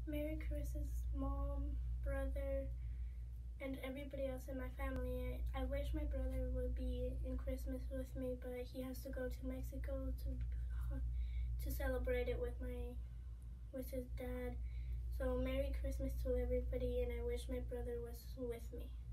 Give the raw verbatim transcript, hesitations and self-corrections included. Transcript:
Merry Christmas, Mom, brother, and everybody else in my family. I, I wish my brother would be in Christmas with me, but he has to go to Mexico to to celebrate it with my with his dad. So Merry Christmas to everybody, and I wish my brother was with me.